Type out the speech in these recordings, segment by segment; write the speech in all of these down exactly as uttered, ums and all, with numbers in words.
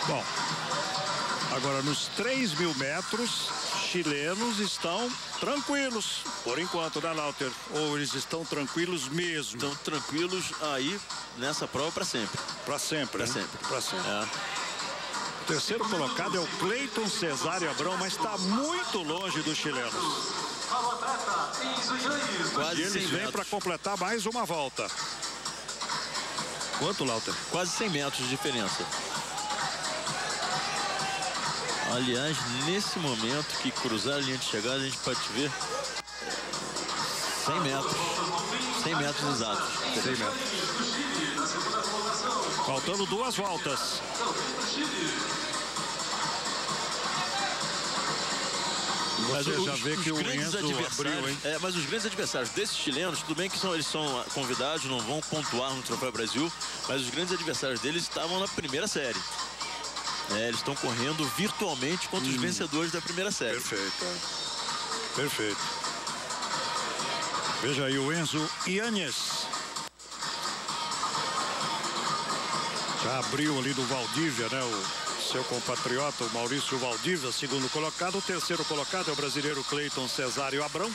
Bom, agora nos três mil metros, chilenos estão tranquilos, por enquanto, né, Lauter? Ou eles estão tranquilos mesmo? Estão tranquilos aí nessa prova para sempre. Para sempre, Para né? sempre. Para sempre. É. O terceiro colocado é o Cleiton Cesário Abrão, mas está muito longe dos chilenos. Quase e eles vêm para completar mais uma volta. Quanto, Lauter? Quase cem metros de diferença. Aliás, nesse momento que cruzar a linha de chegada, a gente pode ver cem metros. cem metros exatos. cem metros. Faltando duas voltas. Mas Você os, já vê os que o grandes Enzo adversários, abriu, hein? É, mas os grandes adversários desses chilenos, tudo bem que são, eles são convidados, não vão pontuar no Troféu Brasil, mas os grandes adversários deles estavam na primeira série. É, eles estão correndo virtualmente contra hum. os vencedores da primeira série. Perfeito. Perfeito. Veja aí o Enzo Yanez. Já abriu ali do Valdívia, né? O seu compatriota, o Maurício Valdívia, segundo colocado. O terceiro colocado é o brasileiro Cleiton Cesário Abrão.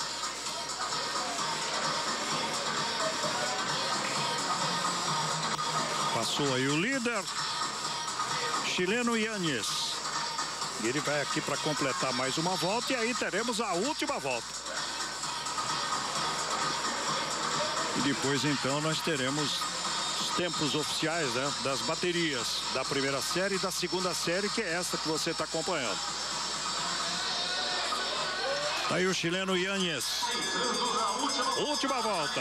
Passou aí o líder, chileno Yanez. Ele vai aqui para completar mais uma volta e aí teremos a última volta. E depois então nós teremos os tempos oficiais, né, das baterias da primeira série e da segunda série, que é essa que você está acompanhando. Tá aí o chileno Yanez. Última volta.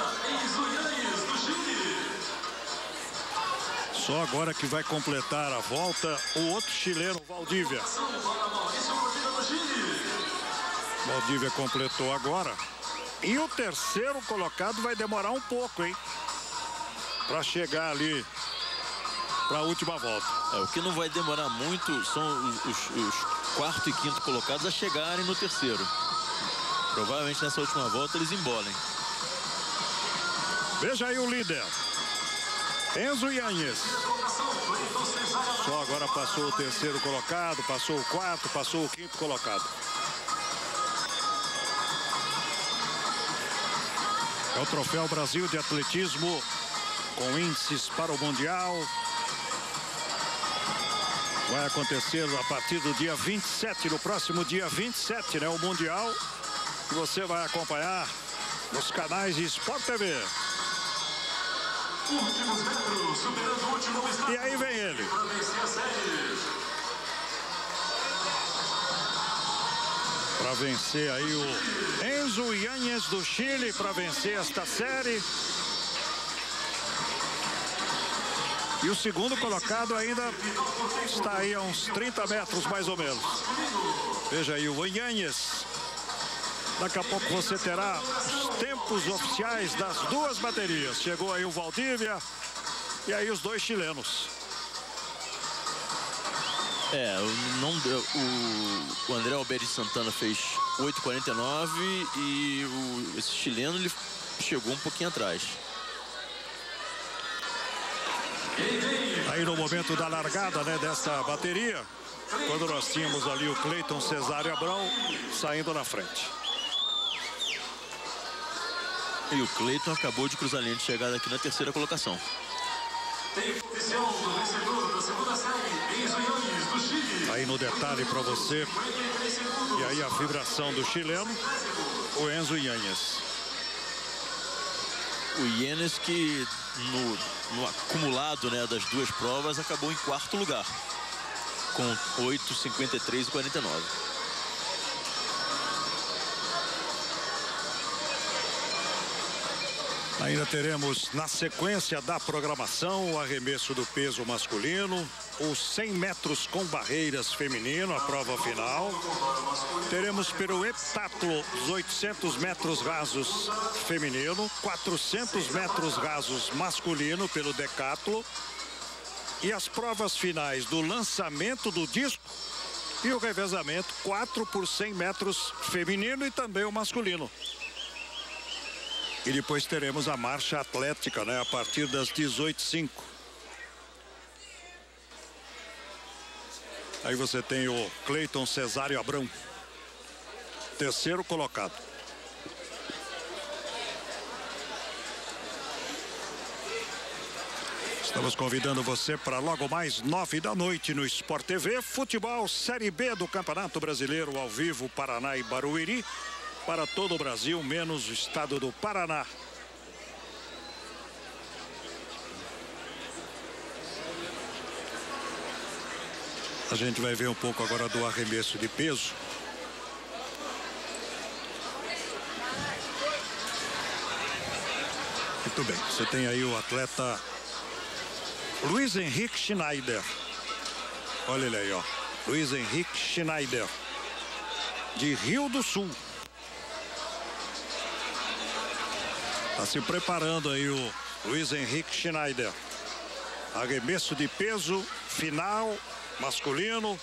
Só agora que vai completar a volta o outro chileno, Valdívia. Valdívia completou agora. E o terceiro colocado vai demorar um pouco, hein? Para chegar ali para a última volta. É, o que não vai demorar muito são os, os, os quarto e quinto colocados a chegarem no terceiro. Provavelmente nessa última volta eles embolem. Veja aí o líder. Enzo Yanez. Só agora passou o terceiro colocado, passou o quarto, passou o quinto colocado. É o Troféu Brasil de Atletismo com índices para o Mundial. Vai acontecer a partir do dia vinte e sete, no próximo dia vinte e sete, né? O Mundial, que você vai acompanhar nos canais de Sport T V. Últimos metros, superando o último obstáculo. E aí vem ele. Para vencer a série. Para vencer aí o Enzo Yanez do Chile, para vencer esta série. E o segundo colocado ainda está aí a uns trinta metros mais ou menos. Veja aí o Yanez. Daqui a pouco você terá os tempos oficiais das duas baterias. Chegou aí o Valdívia e aí os dois chilenos. É, não, o, o André Alberto Santana fez oito e quarenta e nove e o, esse chileno ele chegou um pouquinho atrás. Aí no momento da largada, né, dessa bateria, quando nós tínhamos ali o Cleiton Cesário Abrão saindo na frente. E o Cleiton acabou de cruzar a linha de chegada aqui na terceira colocação. Aí no detalhe para você, e aí a vibração do chileno, o Enzo Yanez. O Yanez que no, no acumulado, né, das duas provas acabou em quarto lugar, com oito, cinquenta e três e quarenta e nove. Ainda teremos na sequência da programação o arremesso do peso masculino, os cem metros com barreiras feminino, a prova final. Teremos pelo heptatlo os oitocentos metros rasos feminino, quatrocentos metros rasos masculino pelo decatlo. E as provas finais do lançamento do disco e o revezamento quatro por cem metros feminino e também o masculino. E depois teremos a marcha atlética, né, a partir das dezoito e cinco. Aí você tem o Cleiton Cesário Abrão, terceiro colocado. Estamos convidando você para logo mais nove da noite no Sport T V. Futebol Série B do Campeonato Brasileiro ao vivo, Paraná e Barueri. Para todo o Brasil, menos o estado do Paraná. A gente vai ver um pouco agora do arremesso de peso. Muito bem, você tem aí o atleta Luiz Henrique Schneider. Olha ele aí, ó. Luiz Henrique Schneider, de Rio do Sul. Está se preparando aí o Luiz Henrique Schneider. Arremesso de peso final masculino.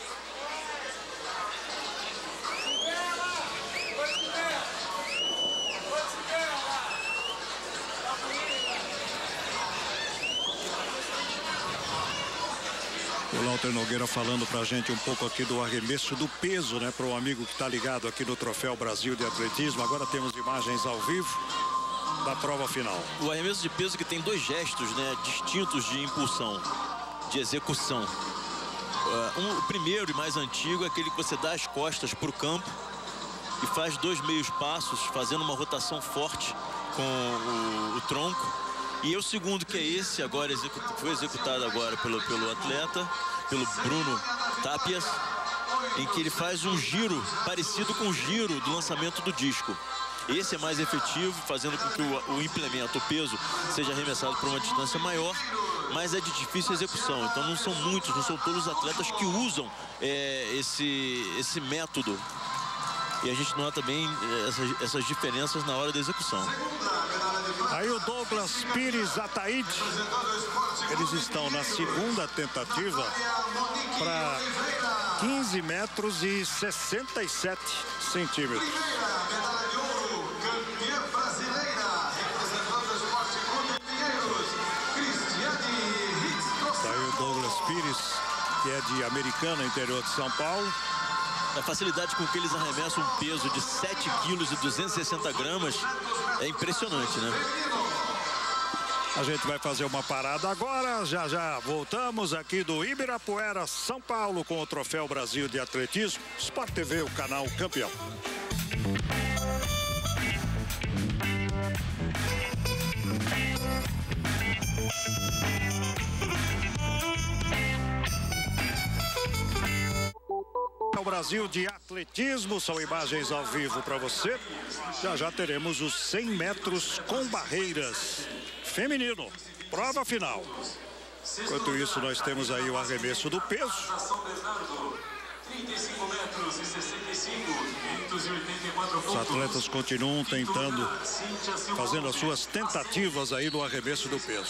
O Lauter Nogueira falando pra gente um pouco aqui do arremesso do peso, né? Para o amigo que está ligado aqui no Troféu Brasil de Atletismo. Agora temos imagens ao vivo da prova final. O arremesso de peso que tem dois gestos, né, distintos de impulsão, de execução. Uh, um, o primeiro e mais antigo é aquele que você dá as costas para o campo e faz dois meios passos, fazendo uma rotação forte com o, o tronco. E o segundo, que é esse, agora execu foi executado agora pelo, pelo atleta, pelo Bruno Tapias, em que ele faz um giro parecido com o giro do lançamento do disco. Esse é mais efetivo, fazendo com que o, o implemento, o peso, seja arremessado para uma distância maior, mas é de difícil execução. Então não são muitos, não são todos os atletas que usam é, esse, esse método. E a gente nota bem essas, essas diferenças na hora da execução. Aí o Douglas Pires Ataíde, eles estão na segunda tentativa para quinze metros e sessenta e sete centímetros. Aí o Douglas Pires, que é de Americana, interior de São Paulo. A facilidade com que eles arremessam um peso de sete quilos e duzentos e sessenta gramas é impressionante, né? A gente vai fazer uma parada agora, já já voltamos aqui do Ibirapuera, São Paulo, com o Troféu Brasil de Atletismo. Sport T V, o canal campeão. O Brasil de Atletismo, são imagens ao vivo para você. Já já teremos os cem metros com barreiras feminino, prova final. Enquanto isso, nós temos aí o arremesso do peso. Os atletas continuam tentando, fazendo as suas tentativas aí no arremesso do peso.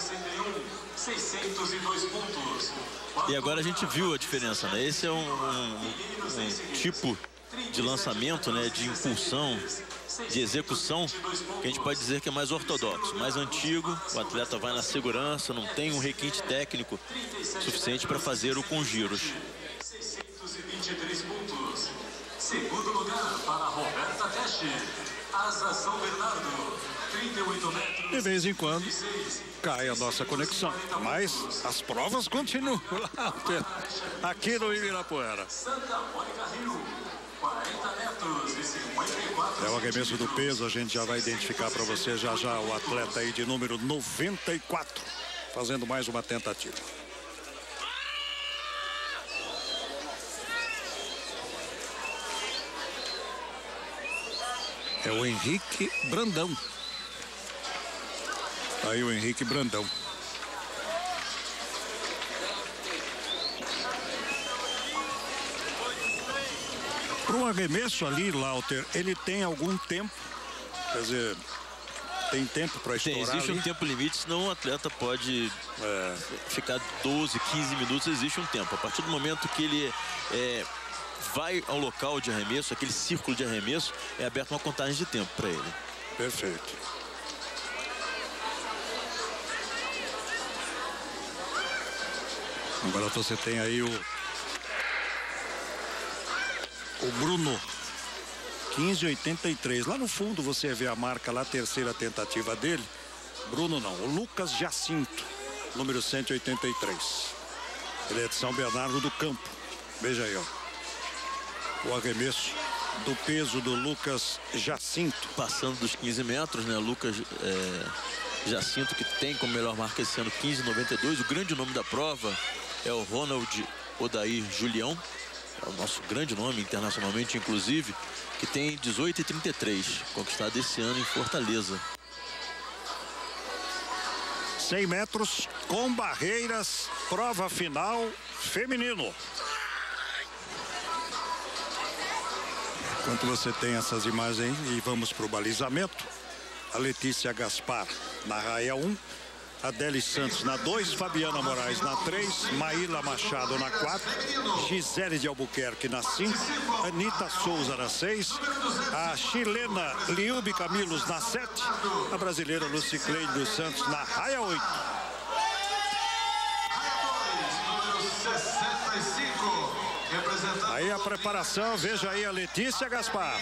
E agora a gente viu a diferença, né? Esse é um, um, um tipo de lançamento, né, de impulsão, de execução, que a gente pode dizer que é mais ortodoxo, mais antigo. O atleta vai na segurança, não tem um requinte técnico suficiente para fazer o com giros. seiscentos e vinte e três pontos. Segundo lugar para Roberta Teste, Asa São Bernardo, trinta e oito metros. De vez em quando cai a nossa conexão, mas as provas continuam lá aqui no Ibirapuera. Santa Mônica Rio, quarenta metros e cinquenta e quatro. É o arremesso do peso, a gente já vai identificar para você já já o atleta aí de número noventa e quatro, fazendo mais uma tentativa. É o Henrique Brandão. Aí o Henrique Brandão. Para o arremesso ali, Lauter, ele tem algum tempo, quer dizer, tem tempo para estourar. Tem, existe ali. um tempo limite, senão o atleta pode é, ficar doze, quinze minutos, existe um tempo. A partir do momento que ele é, vai ao local de arremesso, aquele círculo de arremesso, é aberta uma contagem de tempo para ele. Perfeito. Agora você tem aí o o Bruno. quinze oitenta e três. Lá no fundo você vê a marca lá, a terceira tentativa dele. Bruno não, o Lucas Jacinto, número cento e oitenta e três. Ele é de São Bernardo do Campo. Veja aí, ó. O arremesso do peso do Lucas Jacinto. Passando dos quinze metros, né? Lucas é, Jacinto, que tem como melhor marca esse ano quinze noventa e dois. O grande nome da prova é o Ronald Odair Julião. É o nosso grande nome internacionalmente, inclusive, que tem dezoito e trinta e três, conquistado esse ano em Fortaleza. cem metros com barreiras, prova final feminino. Enquanto você tem essas imagens aí, e vamos para o balizamento. A Letícia Gaspar na raia um. Adele Santos na dois, Fabiana Moraes na três, Maíla Machado na quatro, Gisele de Albuquerque na cinco, Anita Souza na seis, a chilena Liubi Camilos na sete, a brasileira Lucicleide dos Santos na raia oito. Aí a preparação, veja aí a Letícia Gaspar.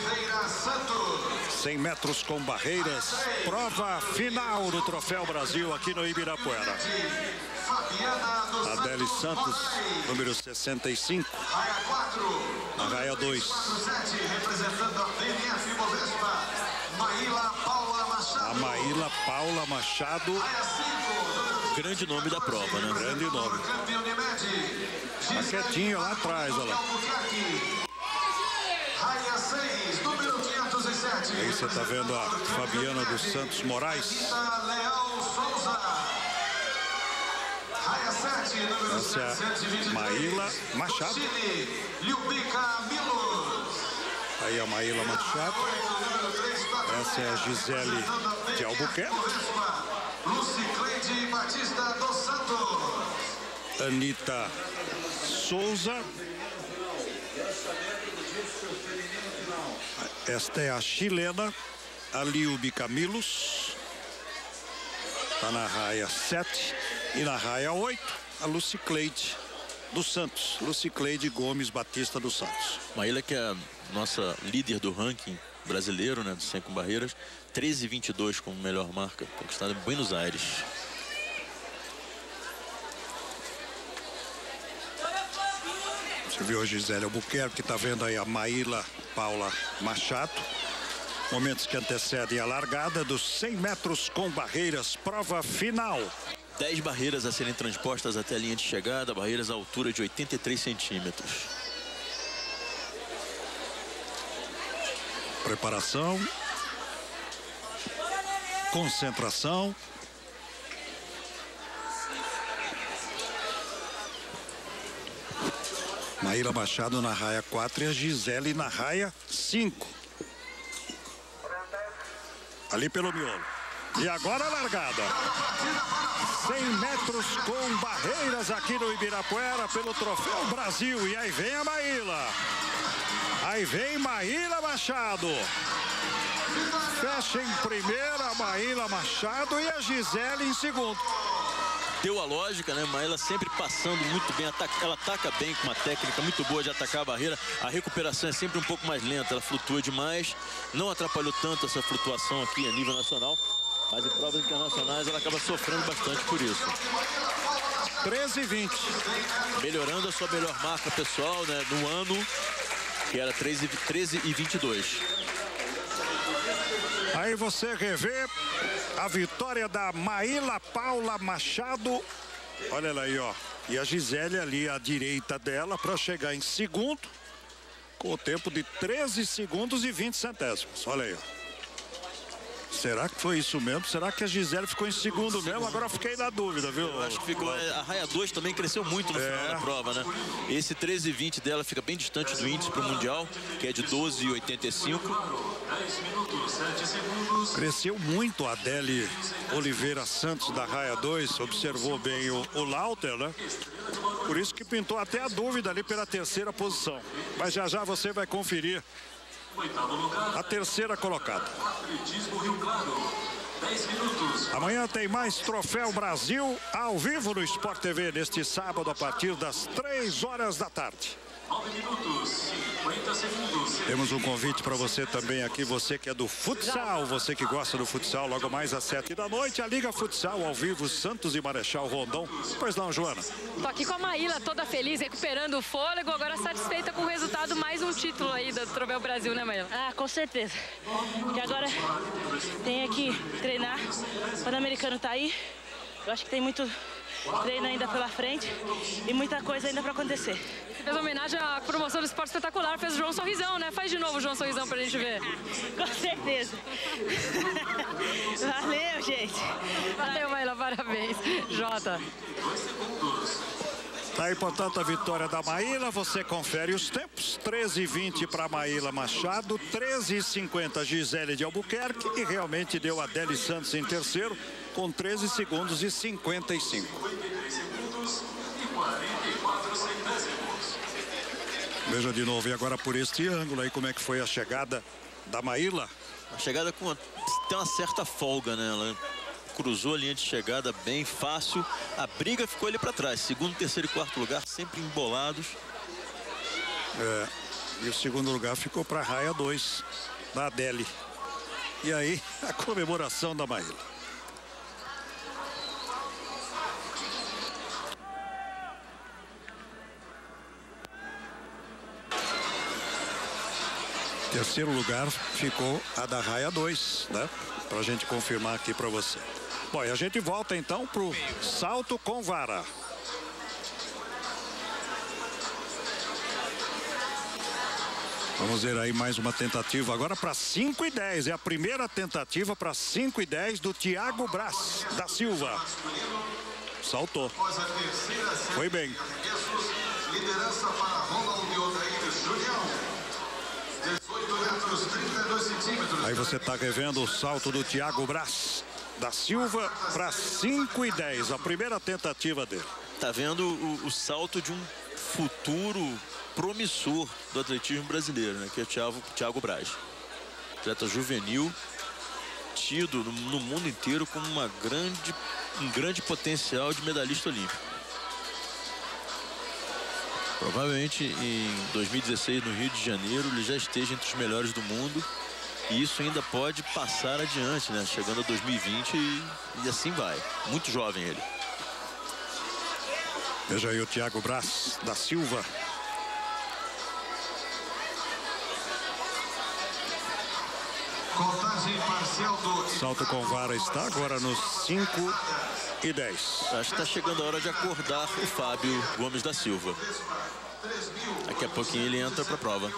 cem metros com barreiras, prova final do Troféu Brasil aqui no Ibirapuera. Adele Santos, número sessenta e cinco, na raia dois. A Maíla Paula Machado, grande nome da prova, né? Grande nome. Tá quietinho lá atrás, olha lá. Aí você tá vendo a Fabiana dos Santos Moraes. Essa é a Maíla Machado. Aí a Maíla Machado. Essa é a Gisele de Albuquerque. Anita Souza. Esta é a chilena, a Liubi Camilos. Está na raia sete. E na raia oito, a Lucicleide dos Santos. Lucicleide Gomes Batista dos Santos. Maíla, que é a nossa líder do ranking brasileiro, né, do cem com barreiras. treze e vinte e dois como melhor marca, conquistada em Buenos Aires. Você viu a Gisele Albuquerque, que está vendo aí a Maíla Paula Machado. Momentos que antecedem a largada dos cem metros com barreiras, prova final. dez barreiras a serem transpostas até a linha de chegada, barreiras à altura de oitenta e três centímetros. Preparação. Concentração. Maíla Machado na raia quatro e a Gisele na raia cinco. Ali pelo miolo. E agora a largada. cem metros com barreiras aqui no Ibirapuera pelo Troféu Brasil. E aí vem a Maíla. Aí vem Maíla Machado. Fecha em primeira a Maíla Machado e a Gisele em segundo. Deu a lógica, né? Maíla sempre passando muito bem, ataca, ela ataca bem com uma técnica muito boa de atacar a barreira. A recuperação é sempre um pouco mais lenta, ela flutua demais. Não atrapalhou tanto essa flutuação aqui a nível nacional, mas em provas internacionais ela acaba sofrendo bastante por isso. treze e vinte. Melhorando a sua melhor marca pessoal, né, no ano, que era treze e vinte e dois. Aí você revê a vitória da Maíla Paula Machado. Olha ela aí, ó. E a Gisele ali à direita dela para chegar em segundo, com o tempo de treze segundos e vinte centésimos. Olha aí, ó. Será que foi isso mesmo? Será que a Gisele ficou em segundo mesmo? Agora eu fiquei na dúvida, viu? Eu acho que ficou. A raia dois também cresceu muito no é. final da prova, né? Esse treze e vinte dela fica bem distante do índice para o Mundial, que é de doze e oitenta e cinco. Cresceu muito a Adele Oliveira Santos da raia dois. Observou bem o, o Lauter, né? Por isso que pintou até a dúvida ali pela terceira posição. Mas já já você vai conferir a terceira colocada. Amanhã tem mais Troféu Brasil ao vivo no Sport T V neste sábado a partir das três horas da tarde. nove minutos, cinquenta segundos. Temos um convite para você também aqui, você que é do futsal, você que gosta do futsal, logo mais às sete da noite, a Liga Futsal ao vivo, Santos e Marechal Rondon. Pois não, Joana? Tô aqui com a Maíla, toda feliz, recuperando o fôlego, agora satisfeita com o resultado, mais um título aí do Troféu Brasil, né, Maíla? Ah, com certeza. E agora tem que treinar, o Pan-Americano tá aí, eu acho que tem muito treino ainda pela frente e muita coisa ainda para acontecer. Você fez homenagem à promoção do esporte espetacular, fez o João Sorrisão, né? Faz de novo o João Sorrisão pra gente ver. Com certeza. Valeu, gente. Valeu, Maíla, parabéns. Jota. Tá aí, portanto, a vitória da Maíla. Você confere os tempos. treze e vinte para Maíla Machado, treze e cinquenta Gisele de Albuquerque e realmente deu a Adele Santos em terceiro com treze segundos e cinquenta e cinco. Veja de novo, e agora por este ângulo aí, como é que foi a chegada da Maíla? A chegada com uma, tem uma certa folga, né? Ela cruzou a linha de chegada bem fácil. A briga ficou ali para trás. Segundo, terceiro e quarto lugar sempre embolados. É, e o segundo lugar ficou para a raia dois da Adele. E aí, a comemoração da Maíla. Terceiro lugar ficou a da raia dois, né? Pra gente confirmar aqui para você. Bom, e a gente volta então pro salto com vara. Vamos ver aí mais uma tentativa agora para cinco e dez. É a primeira tentativa para cinco e dez do Thiago Braz da Silva. Saltou. Foi bem. Liderança para Ronald Odair Julião. dezoito metros, trinta e dois centímetros. Aí você está revendo o salto do Thiago Braz da Silva para cinco e dez. A primeira tentativa dele. Tá vendo o, o salto de um futuro promissor do atletismo brasileiro, né? Que é o Thiago, Thiago Braz. Atleta juvenil, tido no, no mundo inteiro como uma grande, um grande potencial de medalhista olímpico. Provavelmente em dois mil e dezesseis, no Rio de Janeiro, ele já esteja entre os melhores do mundo. E isso ainda pode passar adiante, né? Chegando a dois mil e vinte e, e assim vai. Muito jovem ele. Veja aí o Thiago Braz da Silva. Contagem parcial do... Salto com vara está agora nos cinco e dez. Acho que está chegando a hora de acordar o Fábio Gomes da Silva. Daqui a pouquinho ele entra para a prova.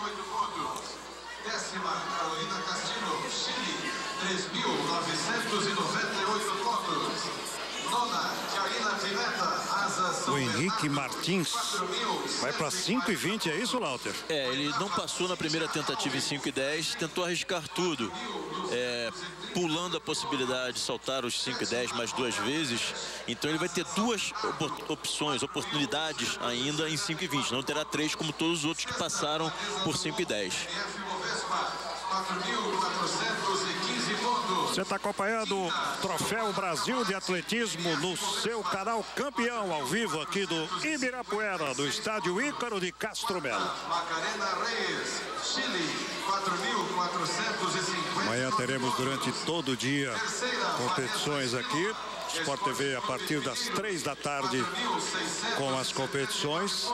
Décima, Carolina Castilho, Chile, três mil novecentos e noventa e oito pontos. Nona, Tiarina Pimenta, Asa São O Henrique Martins vai para cinco e vinte, é isso, Lauter? É, ele não passou na primeira tentativa em cinco e dez, tentou arriscar tudo. É, pulando a possibilidade de saltar os cinco e dez mais duas vezes. Então ele vai ter duas opções, oportunidades ainda em cinco e vinte. Não terá três como todos os outros que passaram por cinco e dez. quatro mil quatrocentos e quinze pontos. Você está acompanhando o Troféu Brasil de Atletismo no seu canal Campeão, ao vivo aqui do Ibirapuera, do estádio Ícaro de Castro Melo. Macarena Reis, Chile, quatro mil quatrocentos e cinquenta. Amanhã teremos durante todo o dia competições aqui. Sport T V a partir das três da tarde com as competições.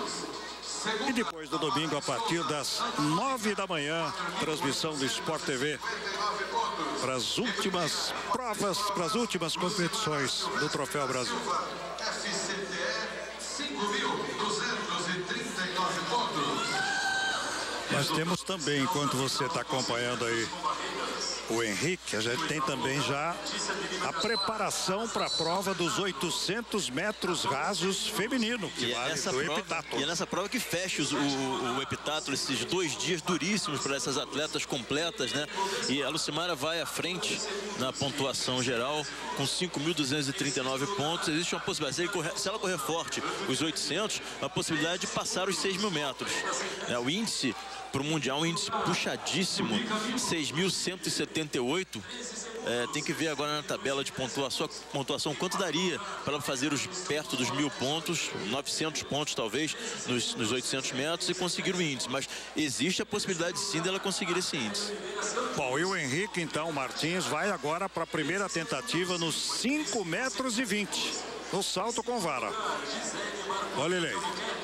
E depois do domingo, a partir das nove da manhã, transmissão do Sport T V para as últimas provas, para as últimas competições do Troféu Brasil. F C T E, cinco mil duzentos e trinta e nove pontos. Nós temos também, enquanto você está acompanhando aí o Henrique, a gente tem também já a preparação para a prova dos oitocentos metros rasos feminino, que E é, vale nessa do prova, epitátulo. e é nessa prova que fecha os- o, o, o epitátulo, esses dois dias duríssimos para essas atletas completas, né? E a Lucimara vai à frente na pontuação geral com cinco mil duzentos e trinta e nove pontos. Existe uma possibilidade, se, ele correr- se ela correr forte os oitocentos, a possibilidade de passar os seis mil metros. Né? O índice para o Mundial um índice puxadíssimo, seis mil cento e setenta e oito. É, tem que ver agora na tabela de pontuação, pontuação quanto daria para ela fazer os perto dos mil pontos, novecentos pontos talvez, nos, nos oitocentos metros e conseguir o índice. Mas existe a possibilidade sim dela conseguir esse índice. Bom, e o Henrique, então, Martins, vai agora para a primeira tentativa nos cinco metros e vinte. No salto com vara. Olha ele aí.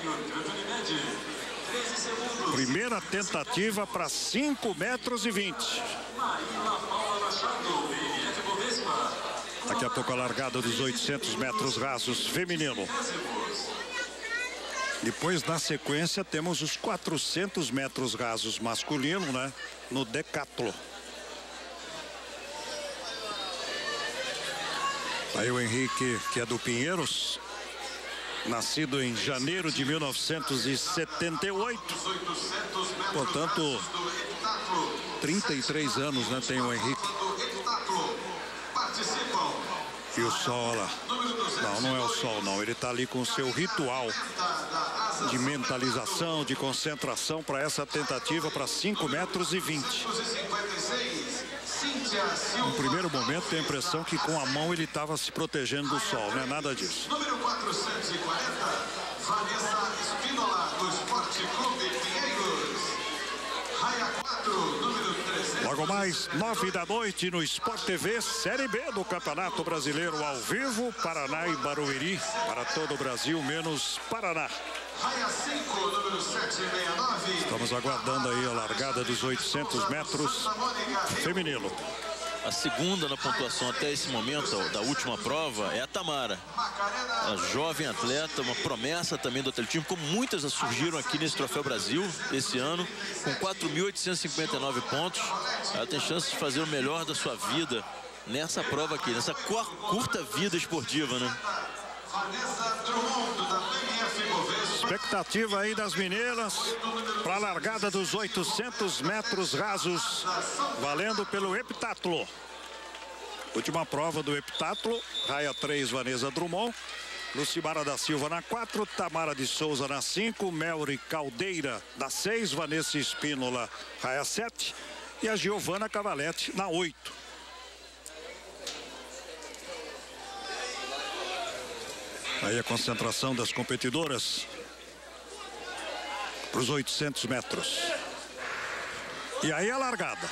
Primeira tentativa para cinco metros e vinte. Daqui a pouco a largada dos oitocentos metros rasos feminino. Depois, na sequência, temos os quatrocentos metros rasos masculino, né? No decathlon. Aí o Henrique, que é do Pinheiros, nascido em janeiro de mil novecentos e setenta e oito. Portanto, trinta e três anos, né, tem o Henrique. E o sol lá. Não, não é o sol, não. Ele está ali com o seu ritual de mentalização, de concentração para essa tentativa para cinco metros e vinte. No primeiro momento, tem a impressão que com a mão ele estava se protegendo do sol, não é nada disso. Número quatrocentos e quarenta, Vanessa Espínola, do Esporte Clube Pinheiros. Raia quatro, número trezentos. Logo mais, nove da noite no Sport T V, Série B do Campeonato Brasileiro ao vivo, Paraná e Barueri, para todo o Brasil, menos Paraná. Raia cinco, número setecentos e sessenta e nove. Estamos aguardando aí a largada dos oitocentos metros feminino. A segunda na pontuação até esse momento, da última prova, é a Tamara. A jovem atleta, uma promessa também do atletismo, como muitas surgiram aqui nesse Troféu Brasil esse ano, com quatro mil oitocentos e cinquenta e nove pontos. Ela tem chance de fazer o melhor da sua vida nessa prova aqui, nessa curta vida esportiva, né? Vanessa Drummond, da P M F Bovespa. Expectativa aí das meninas para a largada dos oitocentos metros rasos, valendo pelo heptatlo. Última prova do heptatlo, raia três, Vanessa Drummond. Lucimara da Silva na quatro, Tamara de Souza na cinco, Melry Caldeira na seis, Vanessa Espínola, raia sete e a Giovana Cavaletti na oito. Aí a concentração das competidoras para os oitocentos metros. E aí a largada.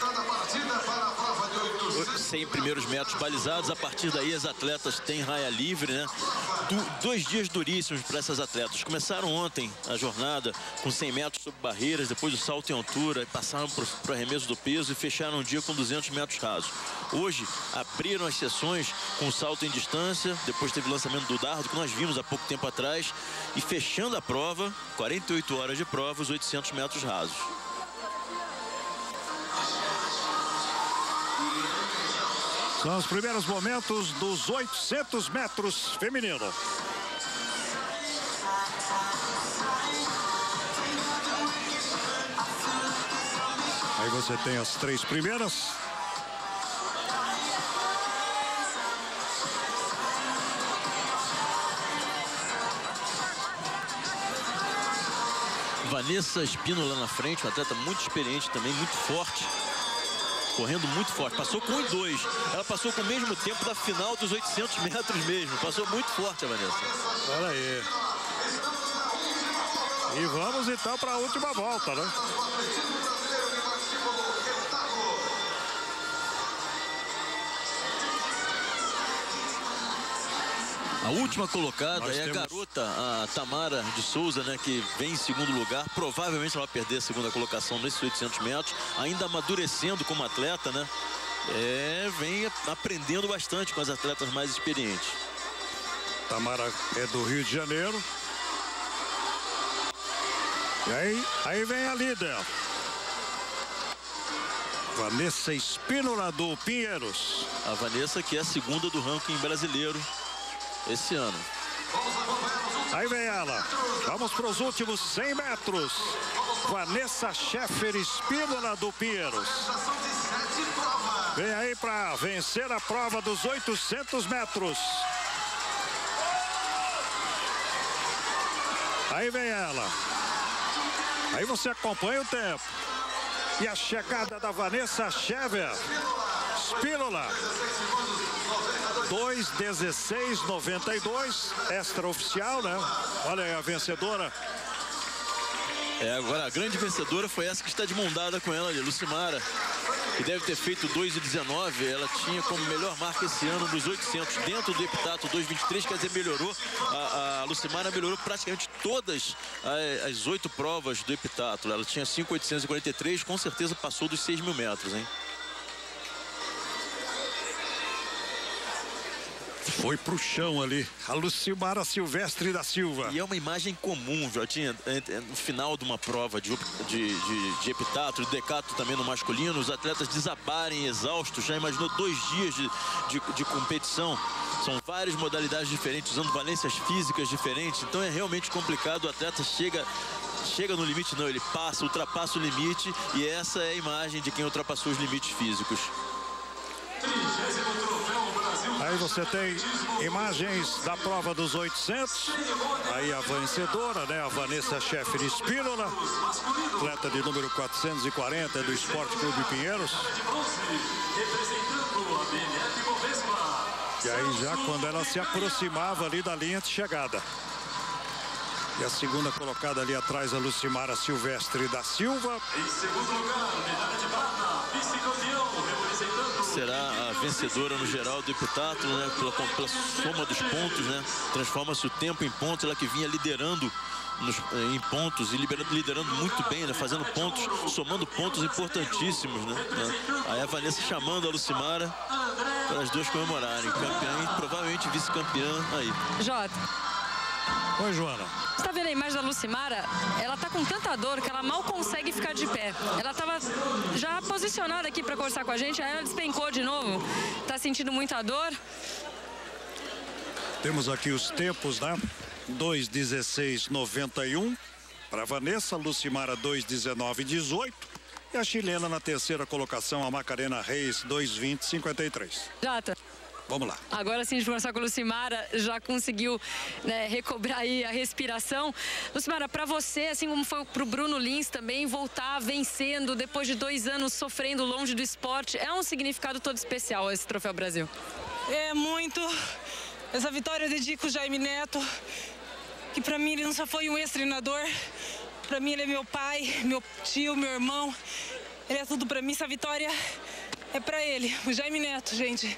cem primeiros metros balizados. A partir daí as atletas têm raia livre, né? Do, dois dias duríssimos para essas atletas. Começaram ontem a jornada com cem metros sobre barreiras, depois o salto em altura, passaram para o arremesso do peso e fecharam o dia com duzentos metros rasos. Hoje abriram as sessões com salto em distância, depois teve o lançamento do dardo, que nós vimos há pouco tempo atrás, e fechando a prova, quarenta e oito horas de prova, os oitocentos metros rasos. São os primeiros momentos dos oitocentos metros feminino. Aí você tem as três primeiras. Vanessa Espínola na frente, uma atleta muito experiente também, muito forte. Correndo muito forte, passou com um e dois. Ela passou com o mesmo tempo da final dos oitocentos metros mesmo. Passou muito forte a Vanessa. Olha aí. E vamos então para a última volta, né? A última colocada Nós é temos... a garota, a Tamara de Souza, né, que vem em segundo lugar. Provavelmente ela vai perder a segunda colocação nesses oitocentos metros, ainda amadurecendo como atleta, né? É, vem aprendendo bastante com as atletas mais experientes. Tamara é do Rio de Janeiro. E aí, aí vem a líder. Vanessa Espínola do Pinheiros. A Vanessa, que é a segunda do ranking brasileiro esse ano. Aí vem ela. Vamos para os últimos cem metros. Vanessa Scheffer Espínola do Pinheiros. Vem aí para vencer a prova dos oitocentos metros. Aí vem ela. Aí você acompanha o tempo. E a chegada da Vanessa Schever. Spínola. dois dezesseis noventa e dois. Extraoficial, né? Olha aí a vencedora. É, agora a grande vencedora foi essa que está de mão dada com ela ali, Lucimara, que deve ter feito dois e dezenove. Ela tinha como melhor marca esse ano nos oitocentos, dentro do Epitato dois vinte e três, quer dizer, melhorou. A, a Lucimara melhorou praticamente todas as oito provas do Epitato. Ela tinha cinco mil oitocentos e quarenta e três, com certeza passou dos seis mil metros, hein? Foi pro chão ali, a Lucimara Silvestre da Silva. E é uma imagem comum, Jotinha, no final de uma prova de, de, de, de Epitato, de decato também no masculino, os atletas desabarem exaustos. Já imaginou dois dias de, de, de competição? São várias modalidades diferentes, usando valências físicas diferentes. Então é realmente complicado. O atleta chega, chega no limite, não, ele passa, ultrapassa o limite. E essa é a imagem de quem ultrapassou os limites físicos. Aí você tem imagens da prova dos oitocentos. Aí a vencedora, né? A Vanessa Schever Spínola, atleta de número quatrocentos e quarenta do Esporte Clube Pinheiros. E aí já quando ela se aproximava ali da linha de chegada. E a segunda colocada ali atrás, a Lucimara Silvestre da Silva. Em segundo lugar, medalha de prata, vice-campeão, representando... Será a vencedora no geral do Epitato, né? Pela, pela soma dos pontos, né? Transforma-se o tempo em pontos. Ela que vinha liderando nos, em pontos e liderando, liderando muito bem, né? Fazendo pontos, somando pontos importantíssimos, né? Aí a Vanessa chamando a Lucimara para as duas comemorarem. Campeã e provavelmente vice-campeã aí. Jota. Oi, Joana. Você tá vendo a imagem da Lucimara? Ela tá com tanta dor que ela mal consegue ficar de pé. Ela tava já posicionada aqui para conversar com a gente, aí ela despencou de novo. Tá sentindo muita dor. Temos aqui os tempos, né? dois dezesseis noventa e um para Vanessa, Lucimara dois dezenove dezoito. E a chilena na terceira colocação, a Macarena Reis, dois vinte cinquenta e três. Jota. Vamos lá. Agora sim, de conversar com a Lucimara, já conseguiu, né, recobrar aí a respiração. Lucimara, para você, assim como foi para o Bruno Lins também, voltar vencendo depois de dois anos sofrendo longe do esporte, é um significado todo especial esse Troféu Brasil. É muito. Essa vitória eu dedico ao Jaime Neto, que para mim ele não só foi um ex-treinador, para mim ele é meu pai, meu tio, meu irmão. Ele é tudo para mim. Essa vitória é para ele, o Jaime Neto, gente.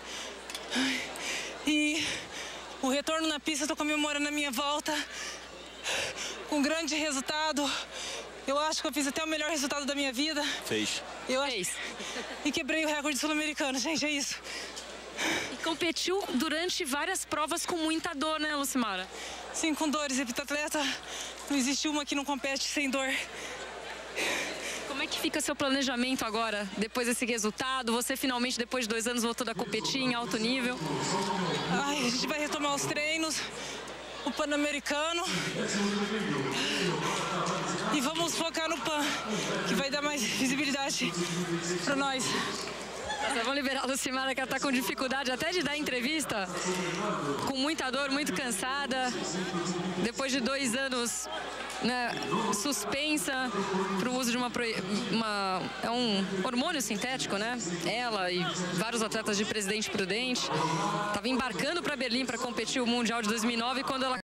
E o retorno na pista, estou comemorando a minha volta com um grande resultado. Eu acho que eu fiz até o melhor resultado da minha vida. Fez. Eu Fez. E quebrei o recorde sul-americano, gente, é isso. E competiu durante várias provas com muita dor, né, Lucimara? Sim, com dores. Heptatleta, não existe uma que não compete sem dor. Como é que fica seu planejamento agora, depois desse resultado? Você finalmente, depois de dois anos, voltou a competir em alto nível? Ai, a gente vai retomar os treinos, o Pan-Americano. E vamos focar no Pan, que vai dar mais visibilidade para nós. Vamos liberar a Lucimara, que ela está com dificuldade até de dar entrevista, com muita dor, muito cansada, depois de dois anos, né, suspensa para o uso de uma, uma... é um hormônio sintético, né? Ela e vários atletas de Presidente Prudente estavam embarcando para Berlim para competir o Mundial de dois mil e nove, quando ela